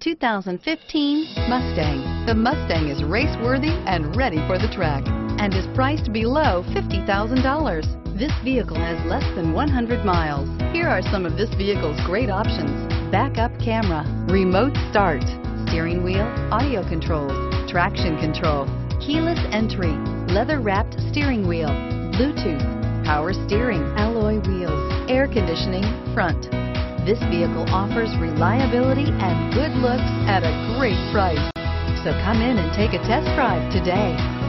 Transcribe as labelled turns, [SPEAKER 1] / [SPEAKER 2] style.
[SPEAKER 1] 2015 Mustang. The Mustang is race-worthy and ready for the track and is priced below $50,000. This vehicle has less than 100 miles. Here are some of this vehicle's great options: backup camera, remote start, steering wheel audio controls, traction control, keyless entry, leather-wrapped steering wheel, Bluetooth, power steering, alloy wheels, air conditioning, front. This vehicle offers reliability and good looks at a great price. So come in and take a test drive today.